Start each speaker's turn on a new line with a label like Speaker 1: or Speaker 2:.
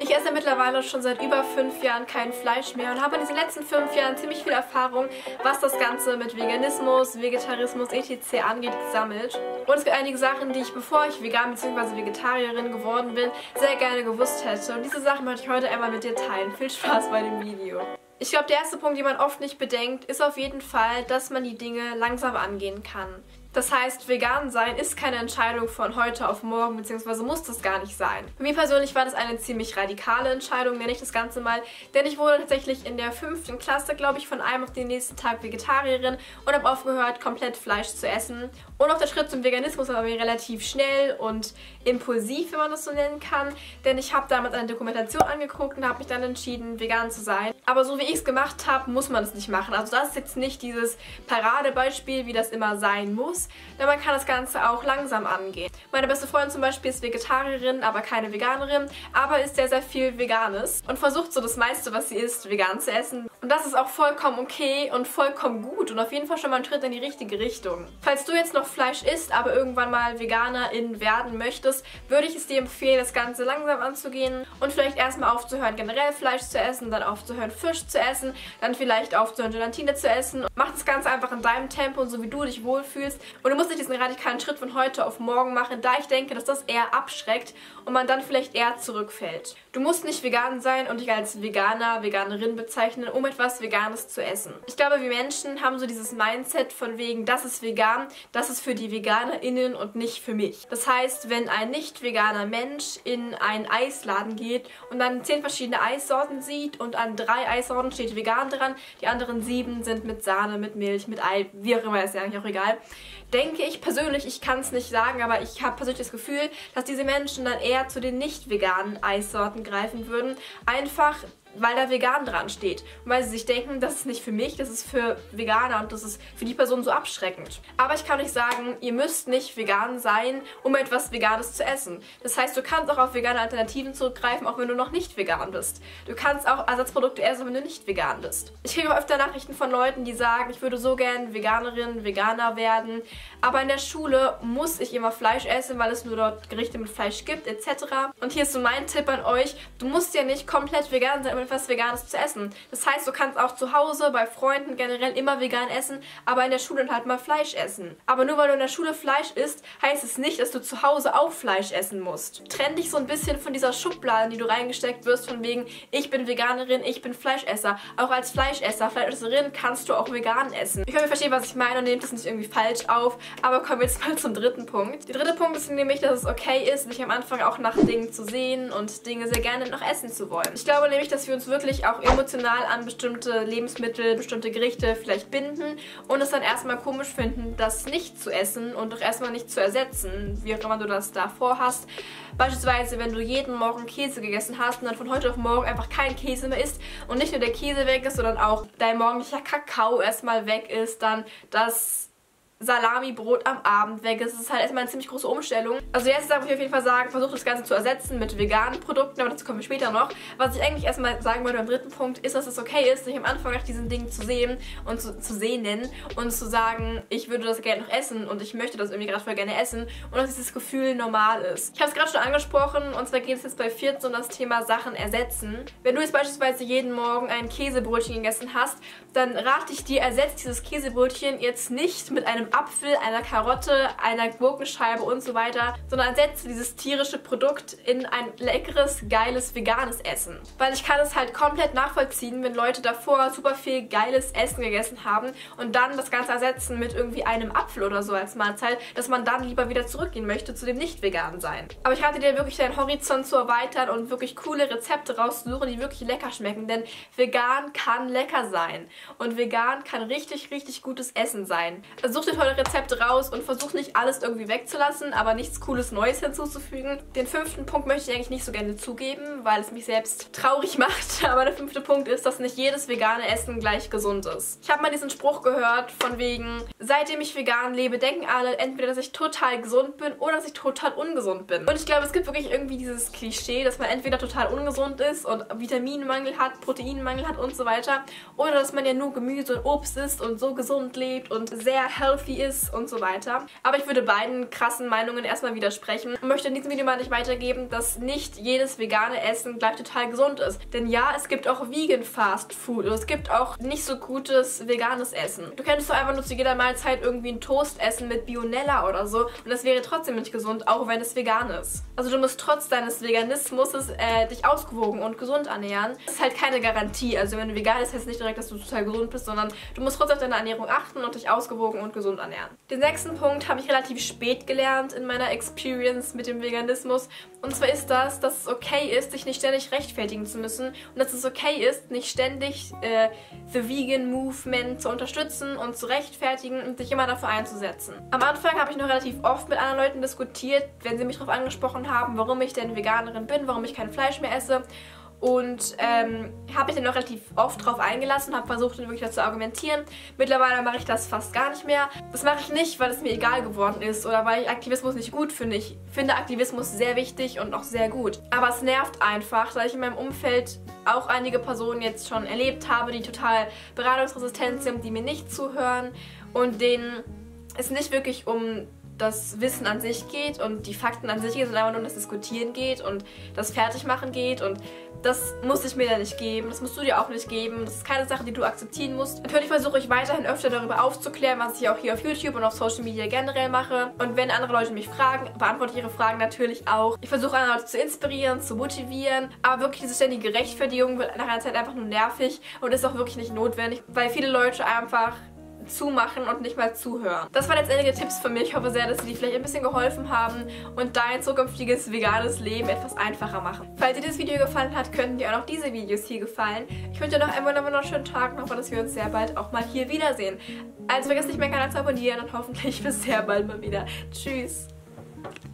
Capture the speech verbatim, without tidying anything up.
Speaker 1: Ich esse mittlerweile schon seit über fünf Jahren kein Fleisch mehr und habe in diesen letzten fünf Jahren ziemlich viel Erfahrung, was das Ganze mit Veganismus, Vegetarismus et cetera angeht, gesammelt. Und es gibt einige Sachen, die ich, bevor ich vegan bzw. Vegetarierin geworden bin, sehr gerne gewusst hätte. Und diese Sachen möchte ich heute einmal mit dir teilen. Viel Spaß bei dem Video. Ich glaube, der erste Punkt, den man oft nicht bedenkt, ist auf jeden Fall, dass man die Dinge langsam angehen kann. Das heißt, vegan sein ist keine Entscheidung von heute auf morgen, beziehungsweise muss das gar nicht sein. Für mich persönlich war das eine ziemlich radikale Entscheidung, nenne ich das Ganze mal, denn ich wurde tatsächlich in der fünften Klasse, glaube ich, von einem auf den nächsten Tag Vegetarierin und habe aufgehört, komplett Fleisch zu essen. Und auch der Schritt zum Veganismus war mir relativ schnell und impulsiv, wenn man das so nennen kann, denn ich habe damals eine Dokumentation angeguckt und habe mich dann entschieden, vegan zu sein. Aber so wie ich es gemacht habe, muss man es nicht machen. Also das ist jetzt nicht dieses Paradebeispiel, wie das immer sein muss. Denn man kann das Ganze auch langsam angehen. Meine beste Freundin zum Beispiel ist Vegetarierin, aber keine Veganerin, aber isst sehr, sehr viel Veganes und versucht so das meiste, was sie isst, vegan zu essen. Und das ist auch vollkommen okay und vollkommen gut und auf jeden Fall schon mal ein Schritt in die richtige Richtung. Falls du jetzt noch Fleisch isst, aber irgendwann mal Veganerin werden möchtest, würde ich es dir empfehlen, das Ganze langsam anzugehen und vielleicht erstmal aufzuhören, generell Fleisch zu essen, dann aufzuhören, Fisch zu essen, dann vielleicht aufzuhören, Gelatine zu essen. Mach das Ganze einfach in deinem Tempo und so wie du dich wohlfühlst. Und du musst nicht diesen radikalen Schritt von heute auf morgen machen, da ich denke, dass das eher abschreckt und man dann vielleicht eher zurückfällt. Du musst nicht vegan sein und dich als Veganer, Veganerin bezeichnen, um etwas Veganes zu essen. Ich glaube, wir Menschen haben so dieses Mindset von wegen, das ist vegan, das ist für die VeganerInnen und nicht für mich. Das heißt, wenn ein nicht veganer Mensch in einen Eisladen geht und dann zehn verschiedene Eissorten sieht und an drei Eissorten steht vegan dran, die anderen sieben sind mit Sahne, mit Milch, mit Ei, wie auch immer, ist ja eigentlich auch egal, denke ich persönlich, ich kann es nicht sagen, aber ich habe persönlich das Gefühl, dass diese Menschen dann eher zu den nicht veganen Eissorten greifen würden. Einfach weil da vegan dran steht. Und weil sie sich denken, das ist nicht für mich, das ist für Veganer und das ist für die Person so abschreckend. Aber ich kann euch sagen, ihr müsst nicht vegan sein, um etwas Veganes zu essen. Das heißt, du kannst auch auf vegane Alternativen zurückgreifen, auch wenn du noch nicht vegan bist. Du kannst auch Ersatzprodukte essen, wenn du nicht vegan bist. Ich kriege auch öfter Nachrichten von Leuten, die sagen, ich würde so gern Veganerin, Veganer werden, aber in der Schule muss ich immer Fleisch essen, weil es nur dort Gerichte mit Fleisch gibt, et cetera. Und hier ist so mein Tipp an euch, du musst ja nicht komplett vegan sein, um etwas Veganes zu essen. Das heißt, du kannst auch zu Hause bei Freunden generell immer vegan essen, aber in der Schule halt mal Fleisch essen. Aber nur weil du in der Schule Fleisch isst, heißt es nicht, dass du zu Hause auch Fleisch essen musst. Trenn dich so ein bisschen von dieser Schublade, in die du reingesteckt wirst, von wegen, ich bin Veganerin, ich bin Fleischesser. Auch als Fleischesser, Fleischesserin kannst du auch vegan essen. Ich hoffe, ihr versteht, was ich meine und nehmt das nicht irgendwie falsch auf, aber kommen wir jetzt mal zum dritten Punkt. Der dritte Punkt ist nämlich, dass es okay ist, sich am Anfang auch nach Dingen zu sehen und Dinge sehr gerne noch essen zu wollen. Ich glaube nämlich, dass wir uns wirklich auch emotional an bestimmte Lebensmittel, bestimmte Gerichte vielleicht binden und es dann erstmal komisch finden, das nicht zu essen und auch erstmal nicht zu ersetzen, wie auch immer du das davor hast. Beispielsweise, wenn du jeden Morgen Käse gegessen hast und dann von heute auf morgen einfach kein Käse mehr isst und nicht nur der Käse weg ist, sondern auch dein morgendlicher Kakao erstmal weg ist, dann das Salami-Brot am Abend weg ist. Es ist halt erstmal eine ziemlich große Umstellung. Also jetzt darf ich auf jeden Fall sagen, versucht das Ganze zu ersetzen mit veganen Produkten, aber dazu kommen wir später noch. Was ich eigentlich erstmal sagen wollte beim dritten Punkt, ist, dass es okay ist, sich am Anfang nach diesen Dingen zu sehen und zu, zu sehnen und zu sagen, ich würde das gerne noch essen und ich möchte das irgendwie gerade voll gerne essen und dass dieses Gefühl normal ist. Ich habe es gerade schon angesprochen und zwar geht es jetzt bei vierzehn um das Thema Sachen ersetzen. Wenn du jetzt beispielsweise jeden Morgen ein Käsebrötchen gegessen hast, dann rate ich dir, ersetzt dieses Käsebrötchen jetzt nicht mit einem Apfel, einer Karotte, einer Gurkenscheibe und so weiter, sondern ersetze dieses tierische Produkt in ein leckeres, geiles, veganes Essen. Weil ich kann es halt komplett nachvollziehen, wenn Leute davor super viel geiles Essen gegessen haben und dann das Ganze ersetzen mit irgendwie einem Apfel oder so als Mahlzeit, dass man dann lieber wieder zurückgehen möchte zu dem nicht-veganen sein. Aber ich rate dir wirklich, deinen Horizont zu erweitern und wirklich coole Rezepte rauszusuchen, die wirklich lecker schmecken, denn vegan kann lecker sein und vegan kann richtig, richtig gutes Essen sein. Also such dir tolle Rezepte raus und versuch nicht alles irgendwie wegzulassen, aber nichts Cooles Neues hinzuzufügen. Den fünften Punkt möchte ich eigentlich nicht so gerne zugeben, weil es mich selbst traurig macht. Aber der fünfte Punkt ist, dass nicht jedes vegane Essen gleich gesund ist. Ich habe mal diesen Spruch gehört von wegen, seitdem ich vegan lebe, denken alle entweder, dass ich total gesund bin oder dass ich total ungesund bin. Und ich glaube, es gibt wirklich irgendwie dieses Klischee, dass man entweder total ungesund ist und Vitaminmangel hat, Proteinmangel hat und so weiter, oder dass man ja nur Gemüse und Obst isst und so gesund lebt und sehr healthy unhealthy ist und so weiter. Aber ich würde beiden krassen Meinungen erstmal widersprechen und möchte in diesem Video mal nicht weitergeben, dass nicht jedes vegane Essen gleich total gesund ist. Denn ja, es gibt auch Vegan Fast Food und es gibt auch nicht so gutes veganes Essen. Du könntest doch einfach nur zu jeder Mahlzeit irgendwie einen Toast essen mit Bionella oder so und das wäre trotzdem nicht gesund, auch wenn es vegan ist. Also du musst trotz deines Veganismus äh, dich ausgewogen und gesund ernähren. Das ist halt keine Garantie. Also wenn du vegan bist, heißt es nicht direkt, dass du total gesund bist, sondern du musst trotzdem auf deine Ernährung achten und dich ausgewogen und gesund ernähren. Den sechsten Punkt habe ich relativ spät gelernt in meiner Experience mit dem Veganismus. Und zwar ist das, dass es okay ist, sich nicht ständig rechtfertigen zu müssen und dass es okay ist, nicht ständig äh, the Vegan Movement zu unterstützen und zu rechtfertigen und sich immer dafür einzusetzen. Am Anfang habe ich noch relativ oft mit anderen Leuten diskutiert, wenn sie mich darauf angesprochen haben, warum ich denn Veganerin bin, warum ich kein Fleisch mehr esse. Und ähm, habe mich dann noch relativ oft drauf eingelassen und habe versucht, dann wirklich dazu zu argumentieren. Mittlerweile mache ich das fast gar nicht mehr. Das mache ich nicht, weil es mir egal geworden ist oder weil ich Aktivismus nicht gut finde. Ich finde Aktivismus sehr wichtig und auch sehr gut. Aber es nervt einfach, da ich in meinem Umfeld auch einige Personen jetzt schon erlebt habe, die total beratungsresistent sind, die mir nicht zuhören und denen es nicht wirklich um das Wissen an sich geht und die Fakten an sich geht, sondern einfach nur um das Diskutieren geht und das Fertigmachen geht und das muss ich mir da nicht geben, das musst du dir auch nicht geben, das ist keine Sache, die du akzeptieren musst. Natürlich versuche ich weiterhin öfter darüber aufzuklären, was ich auch hier auf YouTube und auf Social Media generell mache und wenn andere Leute mich fragen, beantworte ich ihre Fragen natürlich auch. Ich versuche andere Leute zu inspirieren, zu motivieren, aber wirklich diese ständige Rechtfertigung wird nach einer Zeit einfach nur nervig und ist auch wirklich nicht notwendig, weil viele Leute einfach zumachen und nicht mal zuhören. Das waren jetzt einige Tipps von mir. Ich hoffe sehr, dass sie dir vielleicht ein bisschen geholfen haben und dein zukünftiges veganes Leben etwas einfacher machen. Falls dir dieses Video gefallen hat, könnten dir auch noch diese Videos hier gefallen. Ich wünsche dir noch einen wunderschönen Tag und hoffe, dass wir uns sehr bald auch mal hier wiedersehen. Also vergiss nicht, meinen Kanal zu abonnieren und hoffentlich bis sehr bald mal wieder. Tschüss!